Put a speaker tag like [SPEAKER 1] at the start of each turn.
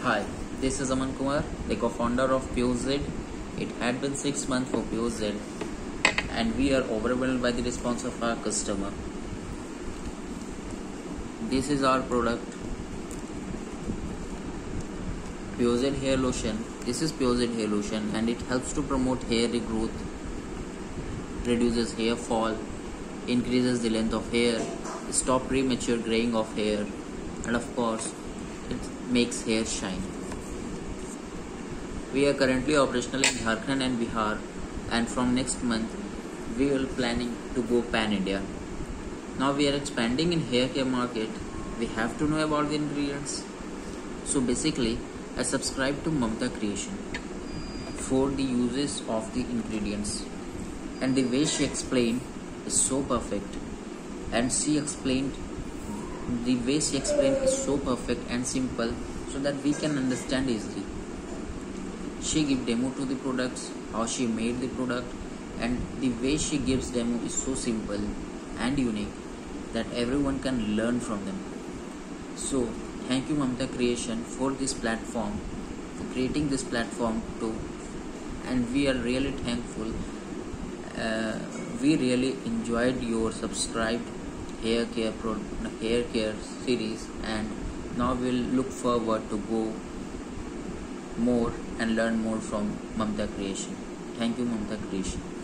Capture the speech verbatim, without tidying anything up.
[SPEAKER 1] Hi, this is Aman Kumar, the co-founder of PureZ. It had been six months for PureZ and we are overwhelmed by the response of our customer. This is our product, PureZ Hair Lotion. This is PureZ Hair Lotion and it helps to promote hair regrowth, reduces hair fall, increases the length of hair, stop premature graying of hair, and of course it makes hair shine. We are currently operational in Jharkhand and Bihar, and from next month we are planning to go pan India. Now we are expanding in hair care market. We have to know about the ingredients. So basically I subscribe to Mamta Creation for the uses of the ingredients, and the way she explained is so perfect, and she explained the way she explained is so perfect and simple so that we can understand easily. She give demo to the products, how she made the product, and the way she gives demo is so simple and unique that everyone can learn from them. So thank you Mamta Creation for this platform, for creating this platform too, and we are really thankful. Uh, we really enjoyed your subscribed hair care pro hair care series, and now we'll look forward to go more and learn more from Mamta Creation. Thank you Mamta Creation.